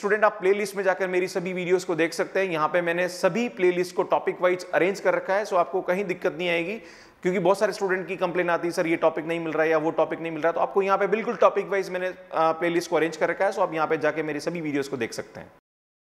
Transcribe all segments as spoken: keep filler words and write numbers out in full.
Student आप playlist में जाकर मेरी सभी वीडियोस को देख सकते हैं। यहाँ पे मैंने सभी प्लेलिस्ट को टॉपिक वाइज अरेंज कर रखा है, सो आपको कहीं दिक्कत नहीं आएगी, क्योंकि बहुत सारे स्टूडेंट की कंप्लेन आती है सर ये टॉपिक नहीं मिल रहा है या वो टॉपिक नहीं मिल रहा है। तो आपको यहाँ पे बिल्कुल टॉपिक वाइज मैंने प्लेलिस्ट को अरेंज कर रखा है, सो आप यहाँ पे जाके मेरी सभी वीडियोस को देख सकते हैं।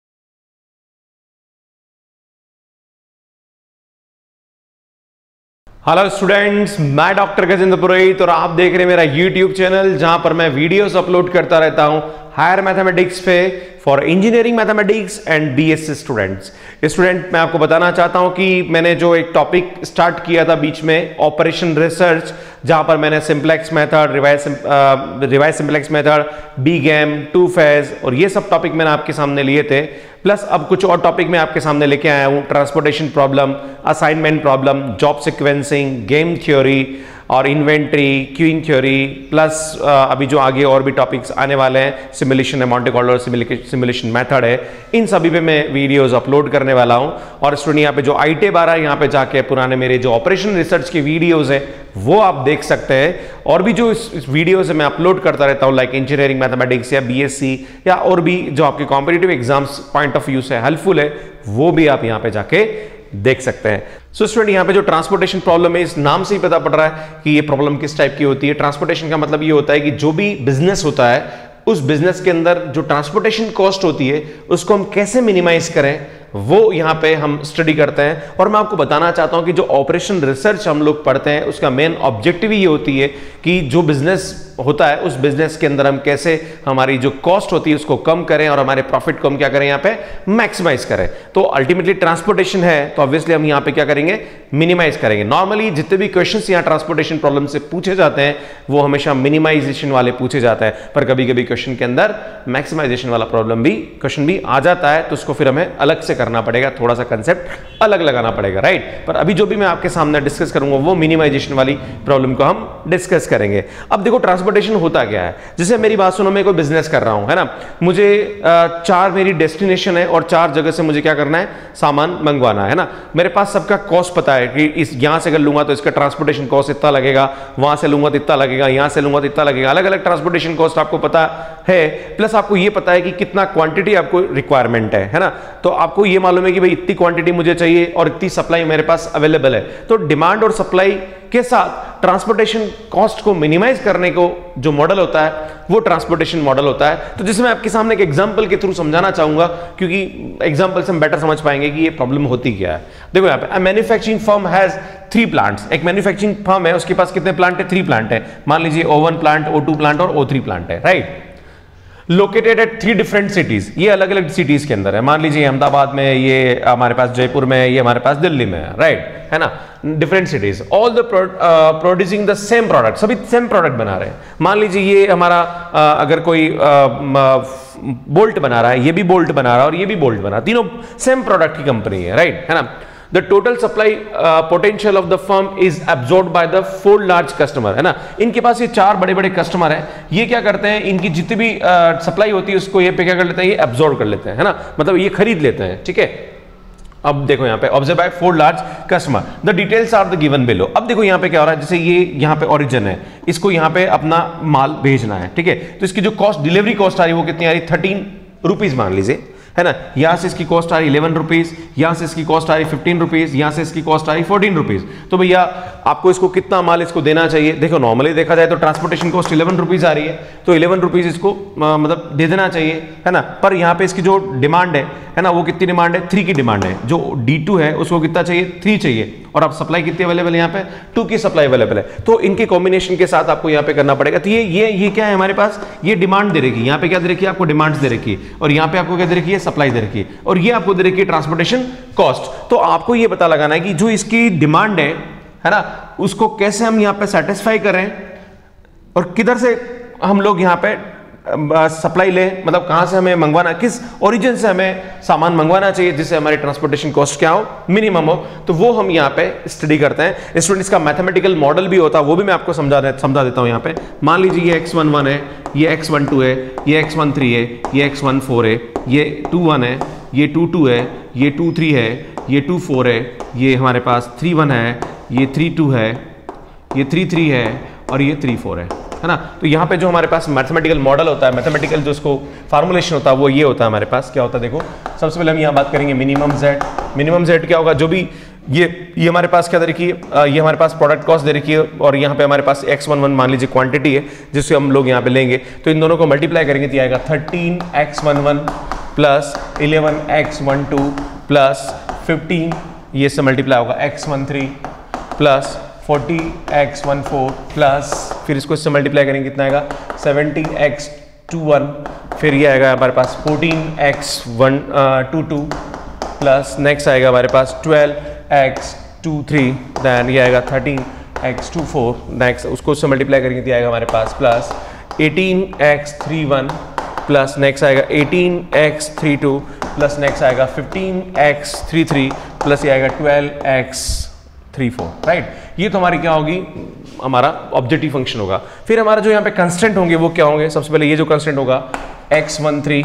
हेलो स्टूडेंट्स, मैं डॉक्टर गजेंद्र पुरोहित और आप देख रहे हैं मेरा यूट्यूब चैनल, जहां पर मैं वीडियोस अपलोड करता रहता हूं हायर मैथमेटिक्स पे for engineering mathematics and BSc students. Student मैं आपको बताना चाहता हूं कि मैंने जो एक टॉपिक स्टार्ट किया था बीच में, ऑपरेशन रिसर्च, जहां पर मैंने simplex method, revise revise simplex method, big M, two phase और ये सब टॉपिक मैंने आपके सामने लिए थे। प्लस अब कुछ और टॉपिक मैं आपके सामने लेके आया हूं, transportation problem, assignment problem, job sequencing, game theory और इन्वेंट्री, क्यूइंग थ्योरी, प्लस अभी जो आगे और भी टॉपिक्स आने वाले हैं, सिमुलेशन है, मॉन्टे कार्लो सिमुलेशन मेथड है, इन सभी पे मैं वीडियोस अपलोड करने वाला हूं। और स्टूडेंट यहाँ पे जो आई टेब आ रहा है, यहाँ पे जाके पुराने मेरे जो ऑपरेशन रिसर्च की वीडियोस हैं वो आप देख सकते हैं। और भी जो इस, इस वीडियोस मैं अपलोड करता रहता हूँ, लाइक इंजीनियरिंग मैथमेटिक्स या बीएससी या और भी जो आपके competitive exams point of view से हेल्पफुल है, वो भी आप यहाँ पे जाके देख सकते हैं। सो स्टूडेंट यहाँ पे जो ट्रांसपोर्टेशन प्रॉब्लम है, इस नाम से ही पता पड़ रहा है कि ये प्रॉब्लम किस टाइप की होती है। ट्रांसपोर्टेशन का मतलब ये होता है कि जो भी बिजनेस होता है, उस बिजनेस के अंदर जो ट्रांसपोर्टेशन कॉस्ट होती है उसको हम कैसे मिनिमाइज करें, वो यहाँ पे हम स्टडी करते हैं। और मैं आपको बताना चाहता हूं कि जो ऑपरेशन रिसर्च हम लोग पढ़ते हैं उसका मेन ऑब्जेक्टिव ये होती है कि जो बिजनेस होता है उस बिजनेस के अंदर हम कैसे हमारी जो कॉस्ट होती है उसको कम करें और हमारे प्रॉफिट को हम क्या करें, यहाँ पे मैक्सिमाइज करें। तो अल्टीमेटली ट्रांसपोर्टेशन है, तो ऑब्वियसली हम यहाँ पे क्या करेंगे, मिनिमाइज करेंगे। नॉर्मली जितने भी क्वेश्चंस यहाँ ट्रांसपोर्टेशन प्रॉब्लम से पूछे जाते हैं वो हमेशा मिनिमाइजेशन वाले पूछे जाते हैं, पर कभी कभी क्वेश्चन के अंदर मैक्सिमाइजेशन वाला प्रॉब्लम भी क्वेश्चन भी आ जाता है, तो उसको फिर हमें अलग से करना पड़ेगा, थोड़ा सा कंसेप्ट अलग लगाना पड़ेगा, राइट। पर अभी जो भी मैं आपके सामने डिस्कस करूंगा वो मिनिमाइजेशन वाली प्रॉब्लम को हम डिस्कस करेंगे। अब देखो ट्रांसपोर्टेशन होता क्या है, जैसे मेरी बात सुनो, मैं कोई बिजनेस कर रहा हूं, है ना, मुझे चार मेरी डेस्टिनेशन है और चार जगह से मुझे क्या करना है, सामान मंगवाना है ना। मेरे पास सबका कॉस्ट पता है कि इस यहां से अगर लूंगा तो इसका ट्रांसपोर्टेशन कॉस्ट इतना लगेगा, वहां से लूंगा तो इतना लगेगा, यहां से लूंगा तो इतना लगेगा, अलग अलग ट्रांसपोर्टेशन कॉस्ट आपको पता है। प्लस आपको ये पता है कि कितना क्वांटिटी आपको रिक्वायरमेंट है, है ना। तो आपको ये मालूम है कि भाई इतनी क्वांटिटी मुझे चाहिए और इतनी सप्लाई मेरे पास अवेलेबल है। तो डिमांड और सप्लाई के साथ ट्रांसपोर्टेशन कॉस्ट को मिनिमाइज करने को जो मॉडल होता है वो ट्रांसपोर्टेशन मॉडल होता है। तो जिसे मैं आपके सामने एक एग्जांपल के थ्रू समझाना चाहूंगा, क्योंकि एग्जांपल से हम बेटर समझ पाएंगे कि ये प्रॉब्लम होती क्या है। देखो यहाँ पे manufacturing firm has three plants. एक मैन्युफैक्चरिंग फर्म है, उसके पास कितने प्लांट है, थ्री प्लांट है। मान लीजिए O one plant, O two plant और ओ थ्री प्लांट है, right. Located at three different cities, ये अलग अलग सिटीज के अंदर है। मान लीजिए अहमदाबाद में, ये हमारे पास जयपुर में, ये हमारे पास दिल्ली में है, राइट, है ना, different cities. All the producing the same product, सभी सेम प्रोडक्ट बना रहे हैं। मान लीजिए ये हमारा uh, अगर कोई बोल्ट बना रहा है, ये भी बोल्ट बना रहा है और ये भी बोल्ट बना रहा है, तीनों सेम प्रोडक्ट की कंपनी है, राइट, है ना। The total supply uh, potential of the firm is absorbed by the four large customer, है ना। इनके पास ये चार बड़े बड़े कस्टमर हैं, ये क्या करते हैं, इनकी जितनी भी सप्लाई uh, होती है उसको ये पे क्या कर लेते हैं, ये एब्जॉर्ब कर लेते हैं, है ना, मतलब ये खरीद लेते हैं, ठीक है। अब देखो यहाँ पे observe by four large customer, the details are the given below. अब देखो यहाँ पे क्या हो रहा है, जैसे ये यहाँ पे ओरिजिन है, इसको यहाँ पे अपना माल भेजना है, ठीक है। तो इसकी जो कॉस्ट, डिलीवरी कॉस्ट आ रही है वो कितनी आ रही है, थर्टीन रुपीज मान लीजिए, है ना। यहां से इसकी कॉस्ट आ रही इलेवन रुपीज, यहां से इसकी कॉस्ट आ रही फिफ्टीन रुपीज, यहां से इसकी कॉस्ट आ रही फोर्टीन रुपीज। तो भैया आपको इसको कितना माल इसको देना चाहिए, देखो नॉर्मली देखा जाए तो ट्रांसपोर्टेशन कॉस्ट इलेवन रुपीज आ रही है, तो इलेवन रुपीज इसको आ, मतलब दे देना चाहिए, है ना। पर यहाँ पे इसकी जो डिमांड है, है ना, वो कितनी डिमांड है, थ्री की डिमांड है। जो डी टू है उसको कितना चाहिए, थ्री चाहिए, और अब सप्लाई कितनी अवेलेबल है, यहाँ पे टू की सप्लाई अवेलेबल है। तो इनके कॉम्बिनेशन के साथ आपको यहाँ पे करना पड़ेगा। तो ये ये ये क्या है हमारे पास, ये डिमांड दे रखी है, यहाँ पे क्या दे रखी है, आपको डिमांड दे रखी है, और यहाँ पे आपको क्या दे रखी है, सप्लाई दे रखी है, और ये आपको दे रखी है ट्रांसपोर्टेशन कॉस्ट। तो आपको ये पता लगाना है कि जो इसकी डिमांड है, है ना, उसको कैसे हम यहाँ पे सेटिस्फाई करें और किधर से हम लोग यहाँ पे सप्लाई ले, मतलब कहां से हमें मंगवाना, किस ओरिजिन से हमें सामान मंगवाना चाहिए जिससे हमारी ट्रांसपोर्टेशन कॉस्ट क्या हो, मिनिमम हो। तो वो हम यहाँ पे स्टडी करते हैं। स्टूडेंट्स का मैथमेटिकल मॉडल भी होता है, वो भी मैं आपको समझा समझा देता हूँ यहाँ पे। मान लीजिए ये एक्स वन वन है, ये एक्स वन टू है, ये एक्स वन थ्री है, ये एक्स वन फोर है, ये टू वन है, ये टू टू है, ये टू थ्री है, ये टू फोर है, ये हमारे पास थ्री वन है, ये थ्री टू है, ये थ्री थ्री है और ये थ्री फोर है। है ना। तो यहाँ पे जो हमारे पास मैथमेटिकल मॉडल होता है, मैथमेटिकल जो उसको फार्मुलेशन होता है वो ये होता है हमारे पास। क्या होता है देखो, सबसे पहले हम यहाँ बात करेंगे मिनिमम जेड। मिनिमम जेड क्या होगा, जो भी ये ये हमारे पास क्या दे रखी है, ये हमारे पास प्रोडक्ट कॉस्ट दे रखी है और यहाँ पे हमारे पास एक्स वन वन मान लीजिए क्वांटिटी है जिससे हम लोग यहाँ पे लेंगे, तो इन दोनों को मल्टीप्लाई करेंगे तो आएगा thirteen x one one plus eleven x one two plus fifteen, ये से मल्टीप्लाई होगा x one three plus forty x one four plus फिर इसको इससे मल्टीप्लाई करेंगे कितना आएगा सेवेंटी एक्स टू वन, फिर ये आएगा हमारे पास fourteen x one two two plus next आएगा हमारे पास twelve x two three, then ये आएगा thirteen x two four, next उसको उससे मल्टीप्लाई करेंगे तो आएगा हमारे पास plus eighteen x three one plus next आएगा eighteen x three two plus next आएगा fifteen x three three plus ये आएगा twelve x three four, right. ये तो हमारी क्या होगी, हमारा ऑब्जेक्टिव फंक्शन होगा। फिर हमारा जो यहाँ पे कंस्टेंट होंगे वो क्या होंगे, सबसे पहले ये जो कंस्टेंट होगा x one three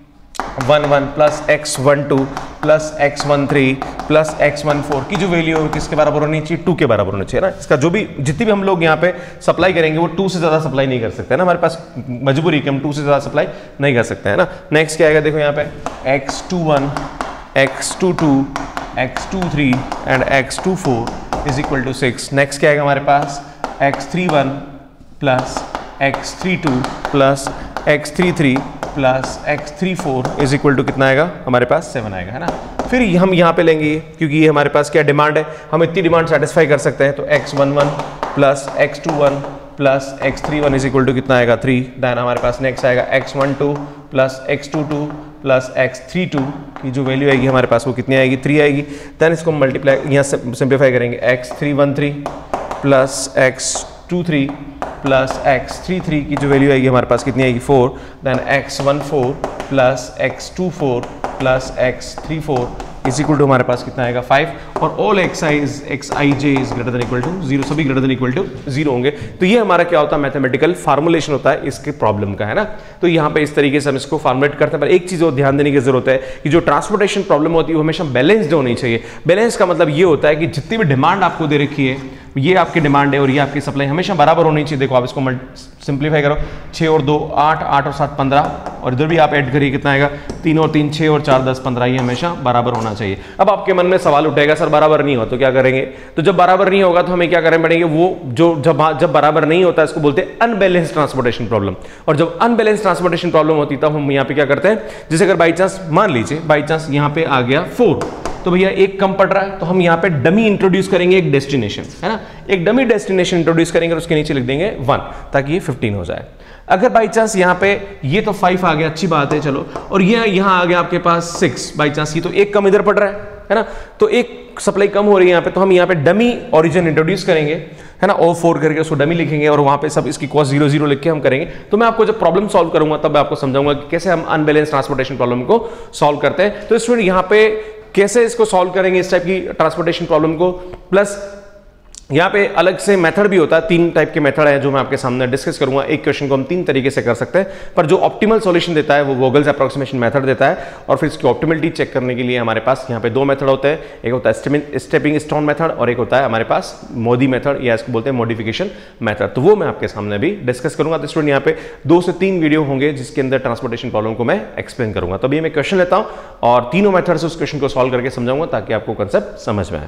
one one plus x one two plus x one three plus x one four की जो वैल्यू है किसके बराबर होनी चाहिए, टू के बराबर होनी चाहिए ना। इसका जो भी जितनी भी हम लोग यहाँ पे सप्लाई करेंगे वो टू से ज्यादा सप्लाई नहीं कर सकते है ना, हमारे पास मजबूरी कि हम टू से ज्यादा सप्लाई नहीं कर सकते है ना। नेक्स्ट क्या आएगा देखो यहाँ पे x two one x two two x two three and x two four is equal to six. Next क्या आएगा हमारे पास x three one plus x three two plus x three three plus x three four is equal to कितना आएगा हमारे पास seven आएगा है ना। फिर हम यहाँ पे लेंगे क्योंकि ये हमारे पास क्या डिमांड है, हम इतनी डिमांड सेटिस्फाई कर सकते हैं, तो x one one plus x two one plus x three one is equal to कितना आएगा थ्री, देन हमारे पास नेक्स्ट आएगा x one two plus x two two plus x three two की जो वैल्यू आएगी हमारे पास वो कितनी आएगी थ्री आएगी, देन इसको मल्टीप्लाई यहाँ से सिंप्लीफाई करेंगे x three one three plus x two three plus x three three की जो वैल्यू आएगी हमारे पास कितनी आएगी four, then x one four plus x two four plus x three four is equal to हमारे पास कितना आएगा फाइव, और all x i is x i j is greater than equal to zero, सभी greater than equal to zero होंगे। तो ये हमारा क्या होता है मैथमेटिकल फार्मुलेशन होता है इसके प्रॉब्लम का है ना। तो यहाँ पे इस तरीके से हम इसको फॉर्मुलेट करते हैं, पर एक चीज और ध्यान देने की जरूरत है कि जो ट्रांसपोर्टेशन प्रॉब्लम होती है वो हमेशा बैलेंस्ड होनी चाहिए। बैलेंस का मतलब ये होता है कि जितनी भी डिमांड आपको दे रखी है, ये आपकी डिमांड है और ये आपकी सप्लाई हमेशा बराबर होनी चाहिए। देखो आप इसको सिंप्लीफाई करो, छः और दो आठ, आठ और सात पंद्रह, और इधर भी आप ऐड करिए कितना आएगा तीन और तीन छः और चार दस पंद्रह, ये हमेशा बराबर होना चाहिए। अब आपके मन में सवाल उठेगा सर बराबर नहीं हो तो क्या करेंगे, तो जब बराबर नहीं होगा तो हमें क्या करना पड़ेंगे, वो जो जब जब बराबर नहीं होता इसको बोलते हैं अनबैलेंस ट्रांसपोर्टेशन प्रॉब्लम। और जब अनबैलेंस ट्रांसपोर्टेशन प्रॉब्लम होती है तब हम यहाँ पे क्या करते हैं, जैसे अगर बाई चांस मान लीजिए बाई चांस यहाँ पे आ गया फोर, तो भैया एक कम पड़ रहा है तो हम यहाँ पे डमी इंट्रोड्यूस करेंगे, एक डेस्टिनेशन है ना, एक डमी डेस्टिनेशन इंट्रोड्यूस करेंगे और उसके नीचे लिख देंगे वन ताकि ये फिफ्टीन हो जाए। अगर बाई चांस यहाँ पे ये तो फाइव आ गया, अच्छी बात है चलो, और ये यहाँ आ गया आपके पास सिक्स, बाई चांस ये तो एक कम इधर पड़ रहा है है ना, तो एक सप्लाई कम हो रही है यहाँ पे, तो हम यहाँ पे डमी ओरिजिन इंट्रोड्यूस करेंगे है ना, ओ फोर करके उसको डमी लिखेंगे और वहाँ पे सब इसकी कॉस्ट जीरो जीरो लिख के हम करेंगे। तो मैं आपको जब प्रॉब्लम सॉल्व करूंगा तब मैं आपको समझाऊंगा कि कैसे हम अनबैलेंस ट्रांसपोर्टेशन प्रॉब्लम को सॉल्व करते हैं। तो स्टूडेंट यहाँ पे कैसे इसको सॉल्व करेंगे इस टाइप की ट्रांसपोर्टेशन प्रॉब्लम को, प्लस यहाँ पे अलग से मेथड भी होता है, तीन टाइप के मेथड है जो मैं आपके सामने डिस्कस करूंगा। एक क्वेश्चन को हम तीन तरीके से कर सकते हैं, पर जो ऑप्टिमल सॉल्यूशन देता है वो वोगल्स अप्रोक्सीमेशन मेथड देता है, और फिर इसकी ऑप्टिमलिटी चेक करने के लिए हमारे पास यहाँ पे दो मेथड होते हैं, एक होता है स्टेपिंग स्टोन मेथड और एक होता है हमारे पास मोदी मेथड, या इसको बोलते हैं मॉडिफिकेशन मेथड। तो वो मैं आपके सामने भी डिस्कस करूंगा। तो स्टूडेंट यहाँ पे दो से तीन वीडियो होंगे जिसके अंदर ट्रांसपोर्टेशन प्रॉब्लम को मैं एक्सप्लेन करूंगा। तो अभी मैं क्वेश्चन लेता हूँ और तीनों मेथड से उस क्वेश्चन को सॉल्व करके समझाऊंगा ताकि आपको कंसेप्ट समझ में आए।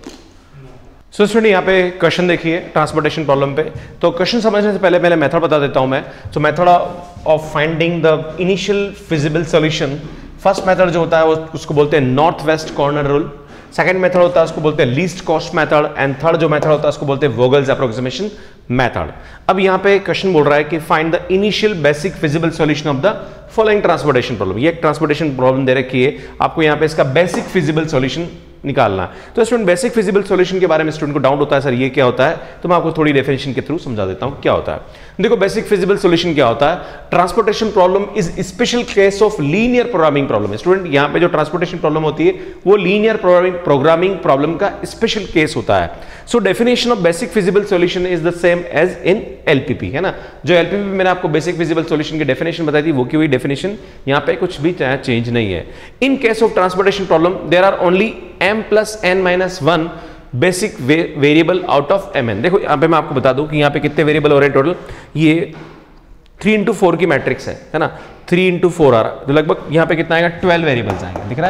सो स्टूडेंट यहाँ पे क्वेश्चन देखिए ट्रांसपोर्टेशन प्रॉब्लम पे। तो क्वेश्चन समझने से पहले पहले मेथड बता देता हूँ मैं। So method of finding the initial feasible solution, first method जो होता है वो उसको बोलते हैं north west corner rule, second method होता है उसको बोलते हैं least cost method, and third जो मेथड होता है उसको बोलते हैं वोगल्स अप्रोक्सीमेशन मेथड। अब यहाँ पे क्वेश्चन बोल रहा है कि find the initial basic feasible solution of the following transportation problem. ये एक ट्रांसपोर्टेशन प्रॉब्लम दे रखी है आपको, यहाँ पे इसका बेसिक फिजिबल सॉल्यूशन निकालना। तो स्टूडेंट बेसिक फिजिबल सॉल्यूशन के बारे में स्टूडेंट को डाउट होता है सर ये क्या होता है, तो मैं आपको थोड़ी डेफिनेशन के थ्रू समझा देता हूं क्या होता है। देखो बेसिक फिजिबल सॉल्यूशन क्या होता है, transportation problem is special case of linear programming problem. Student यहाँ पे जो ट्रांसपोर्टेशन प्रॉब्लम होती है वो लीनियर प्रोग्रामिंग प्रॉब्लम का स्पेशल केस होता है। So definition of basic feasible solution is the same as in LPP है ना। जो एलपीपी में मैंने आपको बेसिक फिजिबल सॉल्यूशन की डेफिनेशन बताई थी वो की वही डेफिनेशन यहाँ पे कुछ भी चेंज नहीं है। In case of transportation problem there are only m plus n minus one basic variable out of M N. देखो यहाँ पे मैं आपको बता दूं कि यहाँ पे कितने वेरिएबल हो रहे हैं टोटल, ये थ्री इंटू फोर की मैट्रिक्स है है ना, थ्री इंटू फोर आ रहा है, तो लगभग यहाँ पे कितना आएगा, ट्वेल्व वेरिएबल्स आएंगे, दिख रहा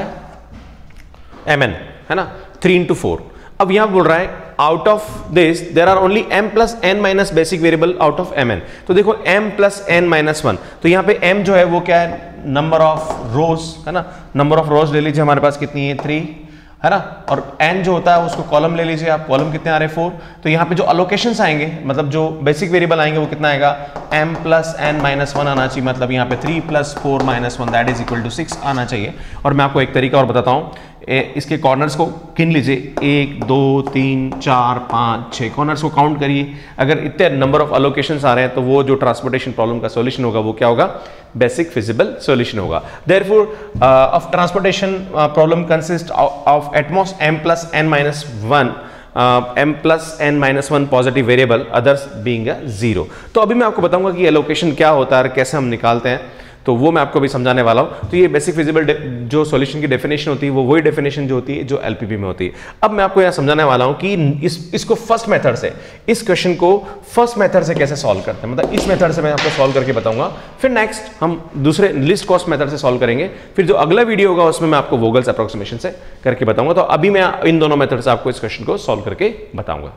है एम एन है ना, थ्री इंटू फोर। अब यहां बोल रहा है out of this there are only m plus N minus basic variable out of M N. तो देखो m plus N minus one, तो यहां पे m जो है वो क्या है, नंबर ऑफ रोज है ना, नंबर ऑफ रोज ले लीजिए, हमारे पास कितनी है, थ्री है ना, और n जो होता है उसको कॉलम ले लीजिए आप, कॉलम कितने आ रहे हैं, फोर। तो यहाँ पे जो अलोकेशंस आएंगे, मतलब जो बेसिक वेरिएबल आएंगे वो कितना आएगा, m plus N minus one आना चाहिए, मतलब यहाँ पे three plus four minus one that is equal to six आना चाहिए। और मैं आपको एक तरीका और बताता हूँ, इसके कॉर्नर्स को गिन लीजिए, एक दो तीन चार पाँच छः कॉर्नर्स को काउंट करिए। अगर इतने नंबर ऑफ अलोकेशंस आ रहे हैं तो वो जो ट्रांसपोर्टेशन प्रॉब्लम का सॉल्यूशन होगा वो क्या होगा, बेसिक फिजिबल सॉल्यूशन होगा। Therefore of transportation problem consist of at most m plus N minus one m plus N minus one positive variable, others being a zero. तो अभी मैं आपको बताऊंगा कि एलोकेशन क्या होता है और कैसे हम निकालते हैं, तो वो मैं आपको भी समझाने वाला हूं। तो ये बेसिक फिजिबल जो सॉल्यूशन की डेफिनेशन होती है वो वही डेफिनेशन जो होती है जो एलपीपी में होती है। अब मैं आपको यहां समझाने वाला हूं कि इस इसको फर्स्ट मेथड से, इस क्वेश्चन को फर्स्ट मेथड से कैसे सॉल्व करते हैं, मतलब इस मेथड से मैं आपको सॉल्व करके बताऊंगा। फिर नेक्स्ट हम दूसरे लीस्ट कॉस्ट मेथड से सॉल्व करेंगे, फिर जो अगला वीडियो होगा उसमें मैं आपको वोगल्स अप्रोक्सीमेशन से करके बताऊंगा। तो अभी मैं इन दोनों मेथड से आपको इस क्वेश्चन को सॉल्व करके बताऊंगा।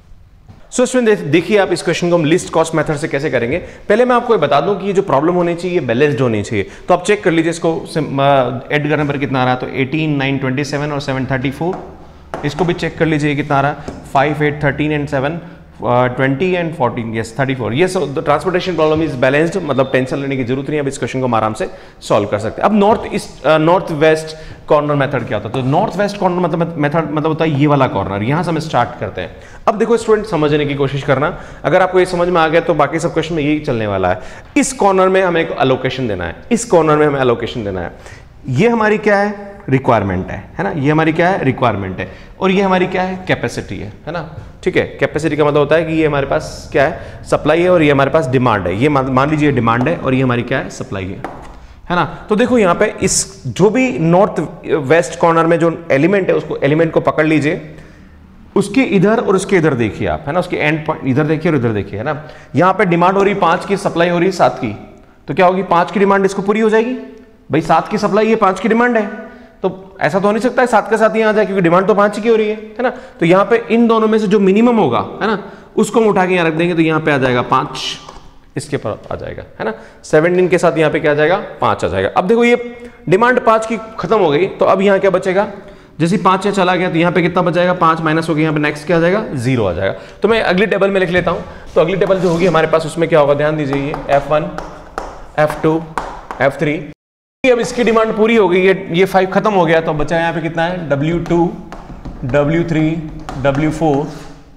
सो so, इसमें देखिए आप इस क्वेश्चन को हम लिस्ट कॉस्ट मेथड से कैसे करेंगे। पहले मैं आपको ये बता दूं कि ये जो प्रॉब्लम होनी चाहिए ये बैलेंस्ड होनी चाहिए। तो आप चेक कर लीजिए इसको, एड करने पर कितना आ रहा है, तो एटीन, नाइन, ट्वेंटी सेवन और सेवन, थर्टी फोर। इसको भी चेक कर लीजिए कितना आ रहा है, five, eight, thirteen and seven, twenty and fourteen, yes thirty four. ये the transportation problem is balanced, मतलब टेंशन लेने की जरूरत नहीं है। अब इस क्वेश्चन को हम आराम से सॉल्व कर सकते हैं। अब north east north west corner method क्या होता है, तो नॉर्थ वेस्ट कॉर्नर मतलब मेथड मतलब होता है ये वाला कॉर्नर, यहां से हम स्टार्ट करते हैं। अब देखो स्टूडेंट, समझने की कोशिश करना, अगर आपको ये समझ में आ गया तो बाकी सब क्वेश्चन में यही चलने वाला है। इस कॉर्नर में हमें एक अलोकेशन देना है, इस कॉर्नर में हमें अलोकेशन देना है। ये हमारी क्या है, रिक्वायरमेंट है है ना, ये हमारी क्या है, रिक्वायरमेंट है, और ये हमारी क्या है, कैपेसिटी है है ना। ठीक है, कैपेसिटी का मतलब होता है कि ये हमारे पास क्या है, सप्लाई है, और ये हमारे पास डिमांड है। ये मान लीजिए डिमांड है और ये हमारी क्या है, सप्लाई है है ना। तो देखो यहाँ पे इस जो भी नॉर्थ वेस्ट कॉर्नर में जो एलिमेंट है उसको एलिमेंट को पकड़ लीजिए, उसके इधर और उसके इधर देखिए आप है ना, उसके एंड पॉइंट इधर देखिए और इधर देखिए है ना। यहाँ पे डिमांड हो रही पांच की, सप्लाई हो रही सात की, तो क्या होगी, पांच की डिमांड इसको पूरी हो जाएगी। भाई सात की सप्लाई है, पांच की डिमांड है, तो ऐसा तो हो नहीं सकता है सात के साथ यहाँ आ जाए, क्योंकि डिमांड तो पांच की हो रही है है ना। तो यहाँ पे इन दोनों में से जो मिनिमम होगा है ना, उसको हम उठा के यहाँ रख देंगे, तो यहाँ पे आ जाएगा पांच, इसके पर आ जाएगा है ना, सेवनटीन के साथ यहाँ पे क्या आ जाएगा, पांच आ जाएगा। अब देखो ये डिमांड पांच की खत्म हो गई, तो अब यहाँ क्या बचेगा, जैसे पांच यहाँ चला गया तो यहाँ पे कितना बच जाएगा, पांच माइनस हो गया, यहाँ पे नेक्स्ट क्या आ जाएगा, जीरो आ जाएगा। तो मैं अगली टेबल में लिख लेता हूँ। तो अगली टेबल जो होगी हमारे पास उसमें क्या होगा, ध्यान दीजिए, ये F one, F two, F three. अब इसकी डिमांड पूरी हो गई, ये ये फाइव खत्म हो गया, तो बचा यहाँ पे कितना है, W two, W three, W four.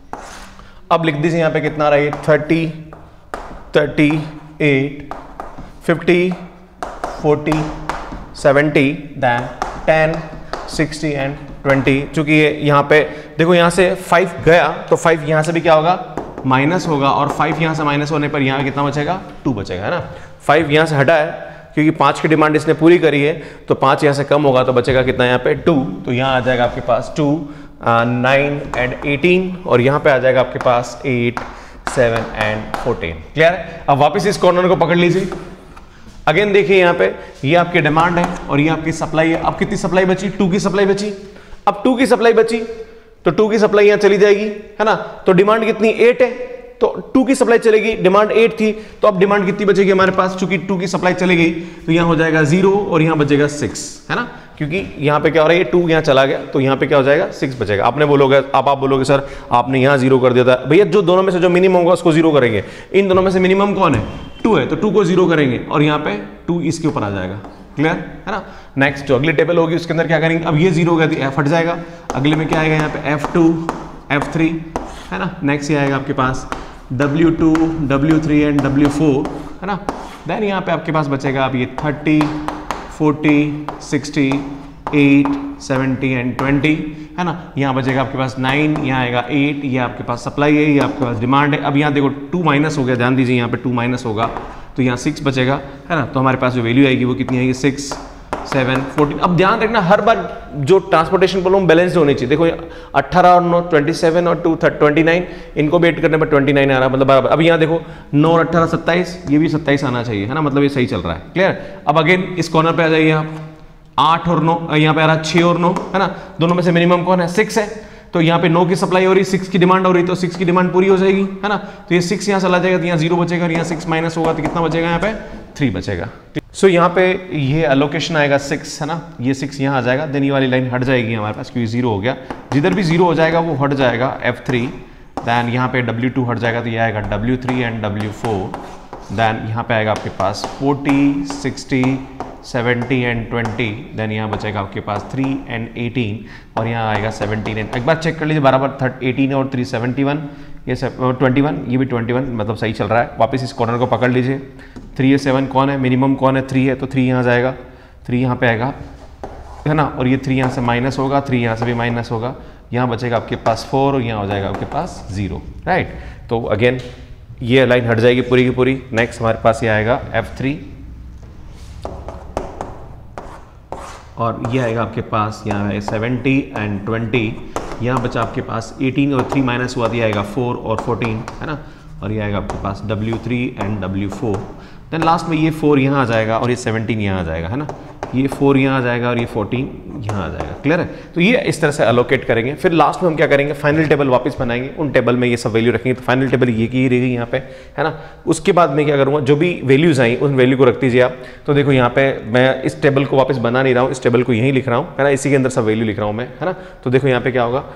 अब लिख दीजिए यहाँ पे कितना आ रहा है, thirty, thirty eight, fifty, forty, seventy, then ten, sixty and twenty. चूंकि ये यहाँ पे देखो यहाँ से फाइव गया तो फाइव यहाँ से भी क्या होगा, माइनस होगा, और फाइव यहाँ से माइनस होने पर यहाँ कितना बचेगा, टू बचेगा है ना। फाइव यहाँ से हटा है क्योंकि पाँच की डिमांड इसने पूरी करी है, तो पाँच यहाँ से कम होगा तो बचेगा कितना यहाँ पे, टू। तो यहाँ आ जाएगा आपके पास टू, नाइन एंड एटीन, और यहाँ पे आ जाएगा आपके पास eight, seven and fourteen. Clear है। अब वापस इस कॉर्नर को पकड़ लीजिए, अगेन देखिए यहाँ पे ये आपकी डिमांड है और ये आपकी सप्लाई है। अब कितनी सप्लाई बची, टू की सप्लाई बची। अब टू की सप्लाई बची तो टू की सप्लाई यहाँ चली जाएगी है ना, तो डिमांड कितनी, एट है, तो टू की सप्लाई चलेगी, डिमांड एट थी, तो अब डिमांड कितनी बचेगी हमारे पास, चूंकि टू की सप्लाई चली गई तो यहाँ हो जाएगा जीरो और यहाँ बचेगा सिक्स है ना, क्योंकि यहाँ पे क्या हो रहा है, टू यहाँ चला गया तो यहाँ पे क्या हो जाएगा, सिक्स बचेगा। आपने बोलोगे आप आप बोलोगे सर आपने यहाँ जीरो कर दिया था, भैया जो दोनों में से जो मिनिमम होगा उसको जीरो करेंगे। इन दोनों में से मिनिमम कौन है, टू है, तो टू को जीरो करेंगे और यहाँ पे टू इसके ऊपर आ जाएगा। क्लियर है ना। नेक्स्ट जो अगली टेबल होगी उसके अंदर क्या करेंगे, अब ये जीरो हो गया तो एफ हट जाएगा, अगले में क्या आएगा यहाँ पे एफ टू, एफ थ्री है ना। नेक्स्ट ये आएगा आपके पास W two, W three and W four है ना। देन यहाँ पे आपके पास बचेगा अब ये thirty, forty, sixty, eight, seventy and twenty है ना। यहाँ बचेगा आपके पास नाइन, यहाँ आएगा एट, ये आपके पास सप्लाई है, ये आपके पास डिमांड है। अब यहाँ देखो टू माइनस हो गया, ध्यान दीजिए यहाँ पे टू माइनस होगा तो यहाँ सिक्स बचेगा है ना। तो हमारे पास जो वैल्यू आएगी वो कितनी आएगी, सिक्स, सेवन, फोर्टीन। अब ध्यान रखना हर बार जो ट्रांसपोर्टेशन प्रॉब्लम बैलेंस्ड होनी चाहिए। देखो अठारह और नौ ट्वेंटी सेवन और टू ट्वेंटी नाइन, इनको भी ऐड करने पर ट्वेंटी नाइन आ रहा है, मतलब बराबर। अब यहाँ देखो नौ और अठारह सत्ताईस, ये भी सत्ताईस आना चाहिए, है ना, मतलब ये सही चल रहा है। क्लियर। अब अगेन इस कॉर्नर पे आ जाइए आप, आठ और नौ, यहाँ पे आ रहा छः और नौ, है ना, दोनों में से मिनिमम कौन है, सिक्स है। तो यहाँ पे नौ की सप्लाई हो रही, सिक्स की डिमांड हो रही, तो सिक्स की डिमांड पूरी हो जाएगी, है ना। तो ये सिक्स यहाँ चला जाएगा, तो यहाँ जीरो बचेगा, और यहाँ सिक्स माइनस होगा तो कितना बचेगा, यहाँ पे थ्री बचेगा। सो so, यहाँ पे ये अलोकेशन आएगा सिक्स, है ना, ये सिक्स यहाँ आ जाएगा, देन ये वाली लाइन हट जाएगी हमारे पास क्योंकि जीरो हो गया। जिधर भी जीरो हो जाएगा वो हट जाएगा एफ थ्री, देन यहाँ पे डब्ल्यू टू हट जाएगा, तो ये आएगा W three and W four, then यहाँ पे आएगा आपके पास forty, sixty, seventy and twenty, then यहाँ बचेगा आपके पास थ्री एंड एटीन, और यहाँ आएगा सेवनटीन एंड, एक बार चेक कर लीजिए बराबर, थर्ट एटीन और थ्री सेवेंटी वन, ये ट्वेंटी वन, ये भी ट्वेंटी वन, मतलब सही चल रहा है। वापस इस कॉर्नर को पकड़ लीजिए, थ्री या सेवन कौन है, मिनिमम कौन है, थ्री है, तो थ्री यहाँ जाएगा, थ्री यहाँ पे आएगा, है ना, और ये थ्री यहाँ से माइनस होगा, थ्री यहाँ से भी माइनस होगा, यहाँ बचेगा आपके पास फोर, और यहाँ हो जाएगा आपके पास जीरो, राइट। तो अगेन ये लाइन हट जाएगी पूरी की पूरी। नेक्स्ट हमारे पास ये आएगा एफ थ्री, और ये आएगा आपके पास यहाँ है सेवेंटी एंड ट्वेंटी, यहाँ बचा आपके पास एटीन और थ्री माइनस हुआ, तो आएगा फोर और फोर्टीन, है ना, और ये आएगा आपके पास W three and W four, then last में ये फोर यहाँ आ जाएगा और ये सेवनटीन यहाँ आ जाएगा, है ना, ये फोर यहाँ आ जाएगा और ये फोर्टीन यहाँ आ जाएगा। क्लियर है। तो ये इस तरह से अलोकेट करेंगे। फिर लास्ट में हम क्या करेंगे, फाइनल टेबल वापस बनाएंगे, उन टेबल में ये सब वैल्यू रखेंगे, तो फाइनल टेबल ये की रहेगी यहाँ पे, है ना। उसके बाद मैं क्या करूँगा, जो भी वैल्यूज आई उन वैल्यू को रख दीजिए आप। तो देखो यहाँ पे मैं इस टेबल को वापस बना नहीं रहा हूँ, इस टेबल को यहीं लिख रहा हूँ, है ना, इसी के अंदर सब वैल्यू लिख रहा हूँ मैं, है ना। तो देखो यहाँ पे क्या होगा,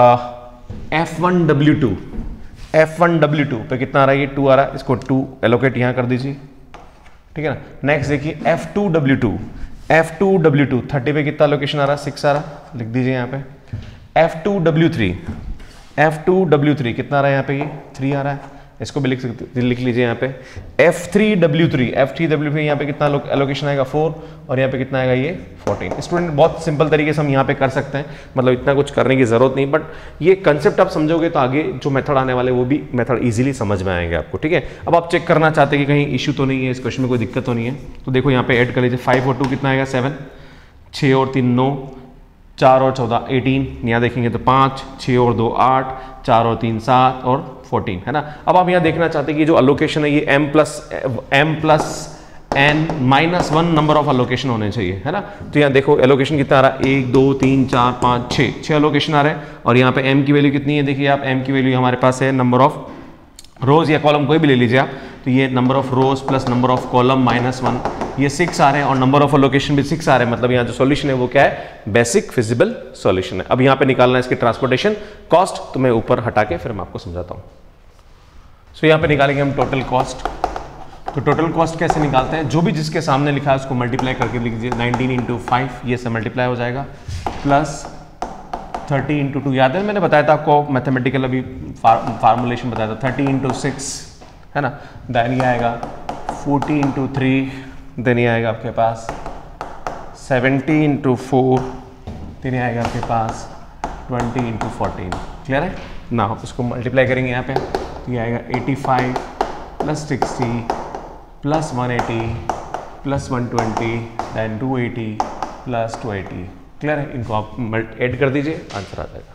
F one W two, F one W two पे कितना आ रहा है, ये टू आ रहा है, इसको टू एलोकेट यहाँ कर दीजिए, ठीक है ना। नेक्स्ट देखिए F two W two, F two W two thirty पे कितना लोकेशन आ रहा है, सिक्स आ रहा है, लिख दीजिए यहाँ पे। F two W three, F two W three कितना आ रहा है यहाँ पे, ये थ्री आ रहा है, इसको भी लिख सकते, लिख लीजिए यहाँ पे। F three W three, F three W three यहाँ पे कितना एलोकेशन आएगा, फोर, और यहाँ पे कितना आएगा, ये फोर्टीन। स्टूडेंट बहुत सिंपल तरीके से हम यहाँ पे कर सकते हैं, मतलब इतना कुछ करने की जरूरत नहीं, बट ये कंसेप्ट आप समझोगे तो आगे जो मेथड आने वाले वो भी मेथड इजीली समझ में आएंगे आपको, ठीक है। अब आप चेक करना चाहते हैं कि कहीं इशू तो नहीं है, इस क्वेश्चन में कोई दिक्कत तो नहीं है, तो देखो यहाँ पे ऐड कर लीजिए, फाइव और टू कितना आएगा, सेवन, छः और तीन नौ, चार और चौदह एटीन, यहाँ देखेंगे तो पाँच, छः और दो आठ, चार और तीन सात और फोर्टीन, है ना। अब आप यहाँ देखना चाहते हैं कि जो अलोकेशन है ये m plus M plus N minus one number of allocation होने चाहिए, है ना। तो यहाँ देखो एलोकेशन कितना आ रहा है, एक दो तीन चार पाँच छः, छः अलोकेशन आ रहे हैं, और यहाँ पे m की वैल्यू कितनी है, देखिए आप m की वैल्यू हमारे पास है नंबर ऑफ रोज या कॉलम कोई भी ले लीजिए आप, तो ये number of rows plus number of column minus one, ये सिक्स आ रहे हैं, और नंबर ऑफ अलोकेशन भी सिक्स आ रहे हैं, मतलब यहाँ जो सॉल्यूशन है वो क्या है, बेसिक फिजिबल सॉल्यूशन है। अब यहाँ पे निकालना है इसकी ट्रांसपोर्टेशन कॉस्ट, तो मैं ऊपर हटा के फिर मैं आपको समझाता हूँ। सो so, यहाँ पे निकालेंगे हम टोटल कॉस्ट। तो टोटल कॉस्ट कैसे निकालते हैं, जो भी जिसके सामने लिखा है उसको मल्टीप्लाई करके लिख दीजिए, नाइनटीन इंटू फाइव ये से मल्टीप्लाई हो जाएगा, प्लस थर्टी इंटू टू, याद है मैंने बताया था आपको मैथमेटिकल अभी फार्मूलेशन बताया था, थर्टी इंटू सिक्स, है ना, देन ये आएगा फोर्टी इंटू थ्री, देन ये आएगा आपके पास सेवेंटी इंटू फोर, देन ये आएगा आपके पास ट्वेंटी इंटू फोर्टीन। क्लियर है ना। उसको मल्टीप्लाई करेंगे यहाँ पे, तो ये आएगा eighty five plus sixty plus one eighty plus one twenty then two eighty plus two eighty. Clear है, इनको आप ऐड कर दीजिए, आंसर आ जाएगा।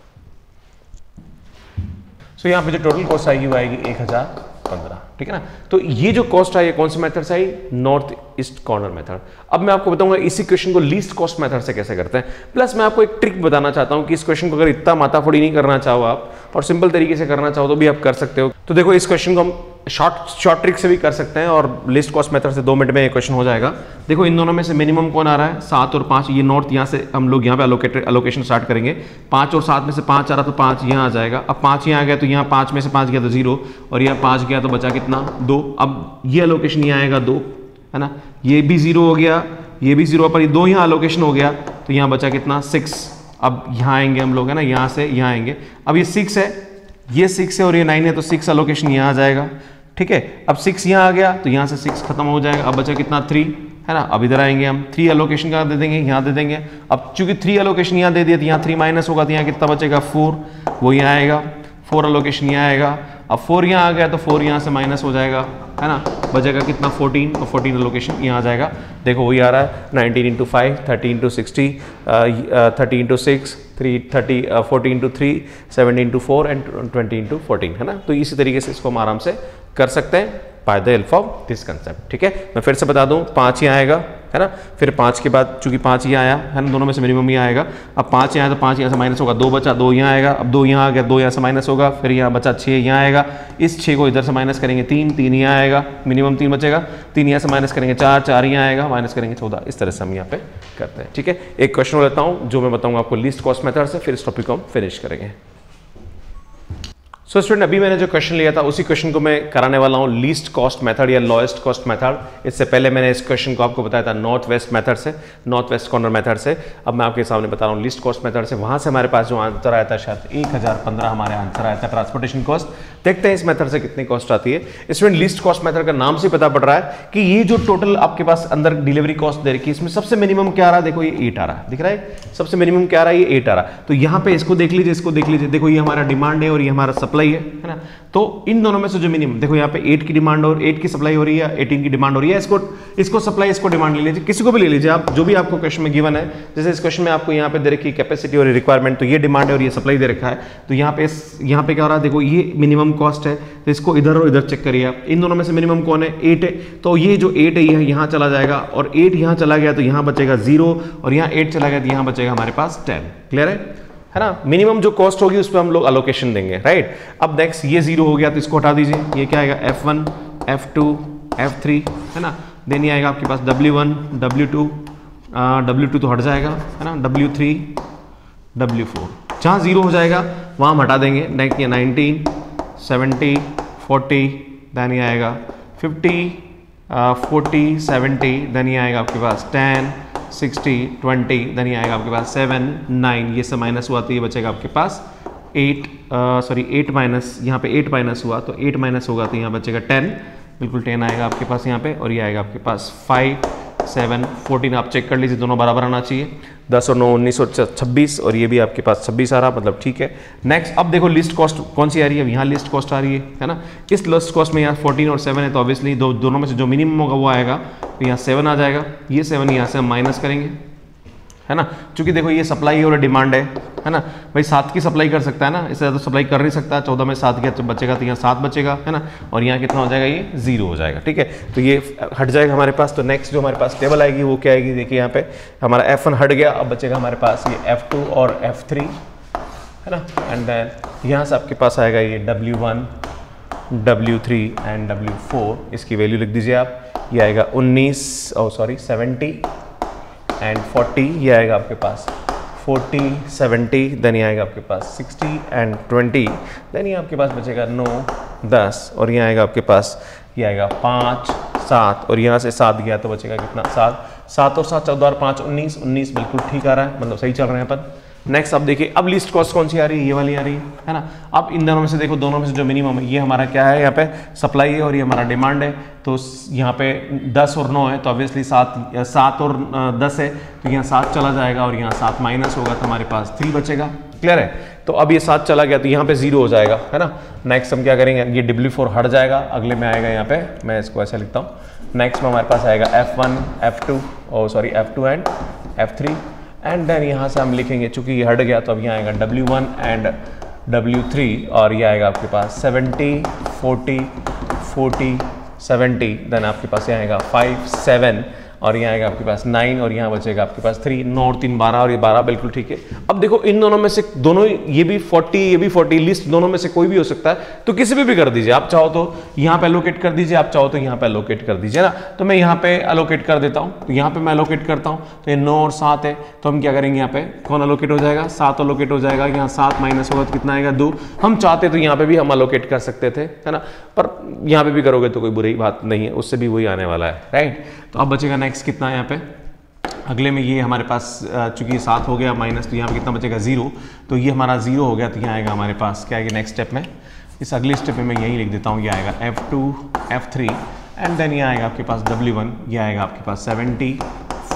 सो so, यहाँ पे जो टोटल कॉस्ट आएगी वो आएगी एक हजार पंद्रह, ठीक है ना। तो ये जो कॉस्ट आई है कौन से मेथड से आई, नॉर्थ ईस्ट कॉर्नर मेथड। अब मैं आपको बताऊंगा इसी क्वेश्चन को लीस्ट कॉस्ट मेथड से कैसे करते हैं, प्लस मैं आपको एक ट्रिक बताना चाहता हूं कि इस क्वेश्चन को अगर इतना माथाफोड़ी नहीं करना चाहो आप और सिंपल तरीके से करना चाहो तो भी आप कर सकते हो। तो देखो इस क्वेश्चन को हम शॉर्ट शॉर्ट ट्रिक से भी कर सकते हैं और लिस्ट कॉस्ट मेथड से दो मिनट में ये क्वेश्चन हो जाएगा। देखो इन दोनों में से मिनिमम कौन आ रहा है, सात और पाँच, ये नॉर्थ यहाँ से हम लोग यहाँ पे अलोकेटेड अलोकेशन स्टार्ट करेंगे। पाँच और सात में से पाँच आ रहा तो पाँच यहाँ आ जाएगा। अब पाँच यहाँ आ गया तो यहाँ पाँच में से पाँच गया तो जीरो, और यहाँ पाँच गया तो बचा कितना, दो। अब ये अलोकेशन यहाँ आएगा दो, है ना, ये भी जीरो हो गया, ये भी जीरो, पर ये दो यहाँ अलोकेशन हो गया तो यहाँ बचा कितना, सिक्स। अब यहाँ आएंगे हम लोग, है ना, यहाँ से यहाँ आएंगे। अब ये सिक्स है, ये सिक्स है और ये नाइन है, तो सिक्स अलोकेशन यहाँ आ जाएगा, ठीक है। अब सिक्स यहाँ आ गया तो यहाँ से सिक्स खत्म हो जाएगा, अब बचा कितना, थ्री, है ना। अब इधर आएंगे हम, थ्री अलोकेशन कहाँ दे देंगे, यहाँ दे देंगे। अब चूंकि थ्री अलोकेशन यहाँ दे दिया तो यहाँ थ्री माइनस होगा तो यहाँ कितना बचेगा, फोर, वो यहाँ आएगा, फोर अलोकेशन यहाँ आएगा। अब फोर यहाँ आ गया तो फोर यहाँ से माइनस हो जाएगा, है ना, बचेगा कितना फोर्टीन, और फोर्टीन लोकेशन यहाँ आ जाएगा। देखो वही आ रहा है nineteen into five, thirty into sixty, thirty into six, three thirty, forty into three, seventy into four and twenty into fourteen, है ना। तो इसी तरीके से इसको हम आराम से कर सकते हैं by the help of this concept, ठीक है। मैं फिर से बता दूं, पाँच ही आएगा, है ना, फिर पाँच के बाद चूंकि पाँच ही आया है ना, दोनों में से मिनिमम ही आएगा। अब पाँच यहाँ तो पाँच यहाँ से माइनस होगा, दो बचा, दो यहाँ आएगा, अब दो यहाँ आ गया, दो यहाँ से माइनस होगा, फिर यहाँ बचा छः यहाँ आएगा, इस छः को इधर से माइनस करेंगे तीन, तीन यहाँ आएगा, मिनिमम तीन बचेगा, तीन यहाँ से माइनस करेंगे चार, चार यहाँ आएगा, माइनस करेंगे चौदह। इस तरह से हम यहाँ पे करते हैं, ठीक है। एक क्वेश्चन लेता हूँ जो मैं बताऊँगा आपको लीस्ट कॉस्ट मेथड से, फिर इस टॉपिक को हम फिनिश करेंगे। सो so, स्टूडेंट अभी मैंने जो क्वेश्चन लिया था उसी क्वेश्चन को मैं कराने वाला हूँ लीस्ट कॉस्ट मेथड या लोएस्ट कॉस्ट मेथड। इससे पहले मैंने इस क्वेश्चन को आपको बताया था नॉर्थ वेस्ट मेथड से, नॉर्थ वेस्ट कॉर्नर मेथड से। अब मैं आपके सामने बता रहा हूँ लीस्ट कॉस्ट मेथड से। वहां से हमारे पास जो आंसर आया था शायद एक हजार पंद्रह हमारे आंसर आया था ट्रांसपोर्टेशन कॉस्ट। देखते हैं इस मेथड से कितनी कॉस्ट आती है। स्टूडेंट लीस्ट कॉस्ट मेथड का नाम से पता पड़ रहा है कि ये जो टोटल आपके पास अंदर डिलीवरी कॉस्ट दे रखी है इसमें सबसे मिनिमम क्या आ रहा है, देखो ये एट आ रहा है, दिख रहा है सबसे मिनिमम क्या आ रहा है, ये एट आ रहा है। तो यहाँ पे इसको देख लीजिए, इसको देख लीजिए, देखो ये हमारा डिमांड है और ये हमारा सप्लाई है, है ना। तो इन दोनों में से जो मिनिमम, देखो यहाँ पे एट की डिमांड और एट की सप्लाई हो रही है, एटीन की डिमांड हो रही है, इसको इसको सप्लाई इसको डिमांड ले लीजिए, किसी को भी ले लीजिए आप, जो भी आपको क्वेश्चन में गिवन है। जैसे इस क्वेश्चन में आपको यहाँ पे दे रखी कैपेसिटी और रिक्वायरमेंट, तो ये डिमांड है और ये सप्लाई दे रखा है। तो यहाँ पे यहाँ पे क्या हो रहा है, देखो ये मिनिमम कॉस्ट है, तो इसको इधर और इधर चेक करिए आप। इन दोनों में से मिनिमम कौन है, एट है, तो ये जो एट है ये यहाँ चला जाएगा और एट यहाँ चला गया तो यहाँ बचेगा जीरो, और यहाँ एट चला गया तो यहाँ बचेगा हमारे पास टेन। क्लियर है है ना। मिनिमम जो कॉस्ट होगी उस पर हम लोग अलोकेशन देंगे, राइट। अब नेक्स्ट ये जीरो हो गया तो इसको हटा दीजिए, ये क्या आएगा F one, F two, F three, है ना। देन ये आएगा आपके पास W one, W two, W two तो हट जाएगा, है ना, डब्ल्यू थ्री, डब्ल्यू फोर। जहाँ जीरो हो जाएगा वहाँ हम हटा देंगे। नेक्स्ट ये नाइनटीन, सेवेंटी, फोर्टी, देन ये आएगा फिफ्टी, फोर्टी, सेवेंटी, देन ये आएगा आपके पास टेन, सिक्सटी, ट्वेंटी, देन ये आएगा आपके पास सेवन, नाइन, ये सब माइनस हुआ तो ये बचेगा आपके पास एट, सॉरी एट माइनस, यहाँ पे एट माइनस हुआ तो एट माइनस होगा तो यहाँ बचेगा टेन, बिल्कुल टेन आएगा आपके पास यहाँ पे, और ये आएगा आपके पास फाइव, सेवन, फोर्टीन। आप चेक कर लीजिए दोनों बराबर आना चाहिए, दस और नौ उन्नीस और छब्बीस, और ये भी आपके पास छब्बीस आ रहा, मतलब ठीक है। नेक्स्ट अब देखो लिस्ट कॉस्ट कौन सी आ रही है, यहाँ लिस्ट कॉस्ट आ रही है, है ना। इस लिस्ट कॉस्ट में यहाँ फोर्टीन और सेवन है तो ऑब्वियसली दो दोनों में से जो मिनिमम होगा वो आएगा, तो यहाँ सेवन आ जाएगा, ये सेवन यहाँ से हम माइनस करेंगे, है ना। क्योंकि देखो ये सप्लाई और डिमांड है, है ना। भाई सात की सप्लाई कर सकता है ना, इससे ज़्यादा सप्लाई कर नहीं सकता। चौदह में सात गया तो बचेगा, तो यहाँ सात बचेगा, है ना, और यहाँ कितना हो जाएगा, ये जीरो हो जाएगा, ठीक है। तो ये हट जाएगा हमारे पास। तो नेक्स्ट जो हमारे पास टेबल आएगी वो क्या आएगी, देखिए यहाँ पे हमारा एफ वन हट गया, अब बचेगा हमारे पास ये एफ टू और एफ थ्री, है ना। एंड देन यहाँ से आपके पास आएगा ये W one, W three and W four. इसकी वैल्यू लिख दीजिए आप, ये आएगा उन्नीस, oh sorry seventy and forty, ये आएगा आपके पास फोर्टी, सेवेंटी, देन ये आएगा आपके पास सिक्सटी एंड ट्वेंटी, देन ये आपके पास बचेगा नौ, दस, और ये आएगा आपके पास, ये आएगा पाँच, सात, और यहाँ से सात गया तो बचेगा कितना, सात, सात और सात चौदह और पाँच उन्नीस, उन्नीस बिल्कुल ठीक आ रहा है, मतलब सही चल रहे हैं अपन। नेक्स्ट अब देखिए, अब लिस्ट कॉस्ट कौन सी आ रही है, ये वाली आ रही है, है ना। अब इन दोनों में से देखो, दोनों में से जो मिनिमम है ये हमारा क्या है, यहाँ पे सप्लाई है और ये हमारा डिमांड है। तो यहाँ पे दस और नौ है तो ऑब्वियसली सात, सात और दस है तो यहाँ सात चला जाएगा, और यहाँ सात माइनस होगा तो हमारे पास थ्री बचेगा। क्लियर है। तो अब ये सात चला गया तो यहाँ पे जीरो हो जाएगा, है ना। नेक्स्ट हम क्या करेंगे, ये डब्ल्यू फोर हट जाएगा, अगले में आएगा यहाँ पे, मैं इसको ऐसे लिखता हूँ। नेक्स्ट में हमारे पास आएगा F one, F two, oh sorry F two and F three, and then यहाँ से हम लिखेंगे, चूंकि ये हट गया तो अब यहाँ आएगा W one and W three, और ये आएगा आपके पास seventy, forty, forty, seventy, then आपके पास यहाँ आएगा फाइव, सेवन, और यहाँ आएगा आपके पास नाइन, और यहाँ बचेगा आपके पास थ्री, नौ और तीन बारह, और ये बारह बिल्कुल ठीक है। अब देखो इन दोनों में से दोनों, ये भी फोर्टी, ये भी फोर्टी, लिस्ट दोनों में से कोई भी हो सकता है, तो किसी भी भी कर दीजिए। आप चाहो तो यहाँ पे एलोकेट कर दीजिए, आप चाहो तो यहाँ पे एलोकेट कर दीजिए ना। तो मैं यहाँ पे एलोकेट कर देता हूँ, तो यहाँ पे मैं एलोकेट करता हूँ, तो ये नौ और सात है, तो हम क्या करेंगे, यहाँ पे कौन एलोकेट हो जाएगा, सात एलोकेट हो जाएगा, यहाँ सात माइनस होगा तो कितना आएगा, दो। हम चाहते तो यहाँ पे भी हम एलोकेट कर सकते थे, है ना, पर यहाँ पे भी करोगे तो कोई बुरी बात नहीं है, उससे भी वही आने वाला है, राइट। तो अब बचेगा नेक्स्ट कितना यहाँ पे, अगले में ये हमारे पास चूंकि सात हो गया माइनस, तो यहाँ पे कितना बचेगा, जीरो। तो ये हमारा जीरो हो गया, तो यहाँ आएगा हमारे पास क्या आएगा नेक्स्ट स्टेप में, इस अगले स्टेप में मैं यही लिख देता हूँ, ये आएगा F two, F three, and then ये आएगा आपके पास डब्ल्यू वन, ये आएगा आपके पास सेवेंटी,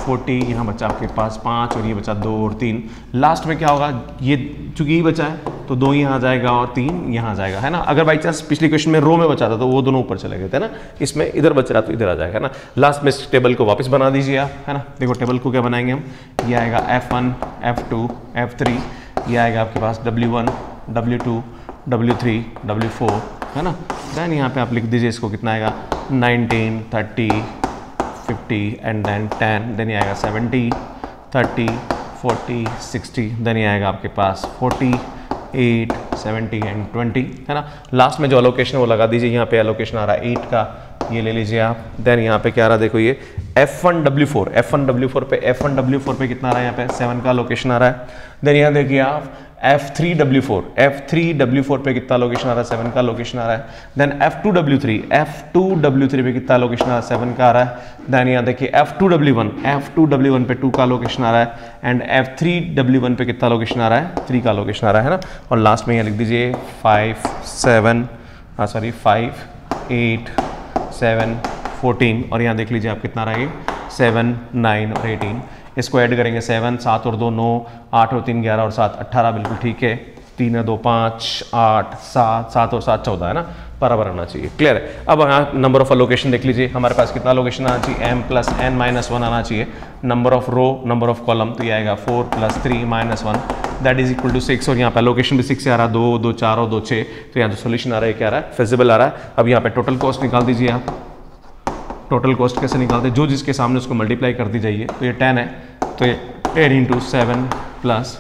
फोर्टी, यहाँ बचा आपके पास पाँच और ये बचा दो और तीन। लास्ट में क्या होगा, ये चूंकि ये बचा है तो दो यहाँ आ जाएगा और तीन यहाँ आ जाएगा, है ना। अगर बाई चांस पिछले क्वेश्चन में रो में बचा था तो वो दोनों ऊपर चले गए थे ना, इसमें इधर बच रहा तो इधर आ जाएगा ना। लास्ट में इस टेबल को वापस बना दीजिए आप, है ना। देखो टेबल को क्या बनाएंगे हम, ये आएगा F one, F two, F three, ये आएगा आपके पास W one, W two, W three, W four, है ना। देन यहाँ पे आप लिख दीजिए इसको, कितना आएगा nineteen, thirty, fifty and then ten, then ये आएगा seventy, thirty, forty, sixty, then ये आएगा आपके पास forty, eight, seventy and twenty, है ना। लास्ट में जो एलोकेशन वो लगा दीजिए, यहाँ पे एलोकेशन आ रहा है एट का, ये ले लीजिए आप। देन यहाँ पे क्या आ रहा है, देखो ये F one W four, F one W four पे एफ वन डब्ल्यू फोर पे कितना आ रहा है, यहाँ पे सेवन का लोकेशन आ रहा है। देन यहाँ देखिए आप F three W four, F three W four पे कितना लोकेशन आ रहा है, सेवन का लोकेशन आ रहा है। Then F two W three, F two W three पे कितना लोकेशन आ रहा है, सेवन का आ रहा है। देन यहाँ देखिए F two W one, F two W one पे टू का लोकेशन आ रहा है and F three W one पे कितना लोकेशन आ रहा है, थ्री का लोकेशन आ रहा है ना। और लास्ट में यहाँ लिख दीजिए फाइव, सेवन, हाँ sorry five, eight, seven, fourteen और यहाँ देख लीजिए आप कितना रहा है, सेवन, नाइन और एटीन। इसको ऐड करेंगे, सेवन, सात और दो नौ, आठ और तीन ग्यारह और सात अट्ठारह, बिल्कुल ठीक है। तीन और दो पाँच, आठ, सात, सात और सात चौदह, है ना, बराबर आना चाहिए। क्लियर है। अब यहाँ नंबर ऑफ लोकेशन देख लीजिए, हमारे पास कितना लोकेशन आना चाहिए, M plus N minus one आना चाहिए। Number of row, number of column, तो ये आएगा four plus three minus one, that is equal to six. और यहाँ पे लोकेशन भी सिक्स से आ रहा है, दो, दो चार और दो छः, तो यहाँ जो सोल्यूशन आ रहा है क्या आ रहा है, फिजिबल आ रहा है। अब यहाँ पे टोटल कॉस्ट निकाल दीजिए आप। टोटल कॉस्ट कैसे निकालते हैं, जो जिसके सामने उसको मल्टीप्लाई कर दी जाइए। तो ये टेन है, तो ये ten into seven plus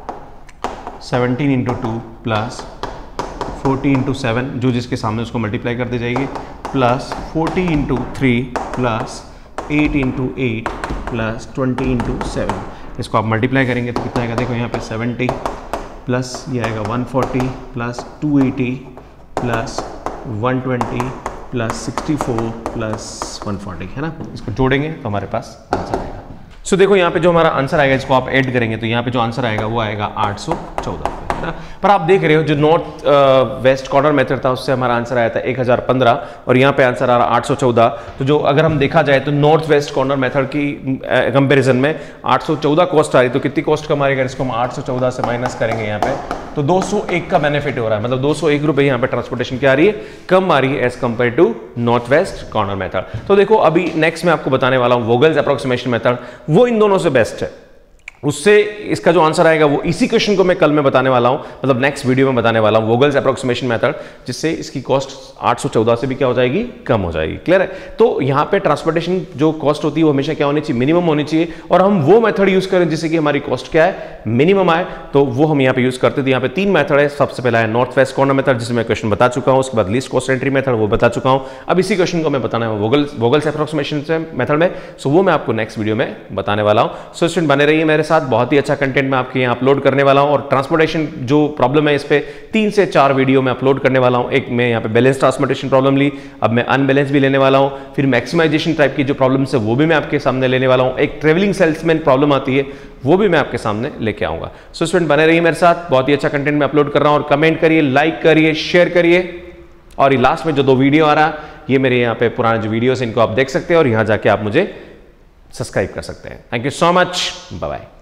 seventeen into two plus forty into seven, जो जिसके सामने उसको मल्टीप्लाई कर दी जाएगी, plus forty into three plus eight into eight plus twenty into seven. इसको आप मल्टीप्लाई करेंगे तो कितना आएगा, देखो यहाँ पे सेवेंटी प्लस ये आएगा one forty plus two eighty plus one twenty plus sixty four plus one forty, है ना। इसको जोड़ेंगे तो हमारे पास आंसर आएगा। सो so, देखो यहाँ पे जो हमारा आंसर आएगा, इसको आप ऐड करेंगे तो यहाँ पे जो आंसर आएगा वो आएगा आठ सौ चौदह, है ना। पर आप देख रहे हो जो नॉर्थ वेस्ट कॉर्नर मेथड था उससे हमारा आंसर आया था एक हज़ार पंद्रह और यहाँ पे आंसर आ रहा आठ सौ चौदह। तो जो अगर हम देखा जाए तो नॉर्थ वेस्ट कॉर्नर मेथड की कंपैरिजन में आठ सौ चौदह कॉस्ट आ रही, तो कितनी कॉस्ट कम आ रही है, इसको हम आठ सौ चौदह से माइनस करेंगे यहाँ पे तो दो सौ एक का बेनिफिट हो रहा है, मतलब दो सौ एक रुपए यहाँ पे ट्रांसपोर्टेशन क्या आ रही है, कम आ रही है as compare to north west corner method. तो देखो अभी नेक्स्ट मैं आपको बताने वाला हूँ वोगल्स अप्रोक्सीमेशन मेथड, वो इन दोनों से बेस्ट है। उससे इसका जो आंसर आएगा वो इसी क्वेश्चन को मैं कल में बताने वाला हूं, मतलब नेक्स्ट वीडियो में बताने वाला हूं, वोगल्स अप्रोक्सीमेशन मेथड, जिससे इसकी कॉस्ट आठ सौ चौदह से भी क्या हो जाएगी, कम हो जाएगी। क्लियर है। तो यहां पे ट्रांसपोर्टेशन जो कॉस्ट होती है वो हमेशा क्या होनी चाहिए, मिनिमम होनी चाहिए, और हम वो मेथड यूज करें जिससे कि हमारी कॉस्ट क्या है, मिनिमम आए, तो वो हम यहाँ पे यूज करते थे। यहाँ पे तीन मेथड है, सबसे पहला है नॉर्थ वेस्ट कॉर्नर मेथड जिसमें मैं क्वेश्चन बता चुका हूं, उसके बाद लीस्ट कॉस्ट एंट्री मेथड वो बता चुका हूं, अब इसी क्वेश्चन को मैं बताना है वोगल्स वोगल्स अप्रोक्सीमेशन मेथड में, सो वो मैं आपको नेक्स्ट वीडियो में बताने वाला हूं। सो स्टूडेंट बने रहिए मेरे साथ, बहुत ही अच्छा कंटेंट मैं आपके यहाँ अपलोड करने वाला हूं, और ट्रांसपोर्टेशन जो प्रॉब्लम है इस पे तीन से चार वीडियो में अपलोड करने वाला हूं। एक मैं यहाँ पे बैलेंस ट्रांसपोर्टेशन प्रॉब्लम ली, अब मैं अनबैलेंस भी लेने वाला हूं, फिर मैक्सिमाइजेशन टाइप की जो प्रॉब्लम्स है वो भी मैं आपके सामने लेने वाला हूं, एक ट्रेवलिंग सेल्समैन प्रॉब्लम आती है वो भी मैं आपके सामने लेके आऊंगा। सो स्टूडेंट बने रहिए मेरे साथ, बहुत ही अच्छा कंटेंट मैं अपलोड कर रहा हूं, और कमेंट करिए, लाइक करिए, शेयर करिए, और ये लास्ट में जो दो वीडियो आ रहा है ये मेरे यहाँ पे पुराने जो वीडियोस इनको आप देख सकते हैं, और यहाँ जाके आप मुझे सब्सक्राइब कर सकते हैं। Thank you so much, bye bye.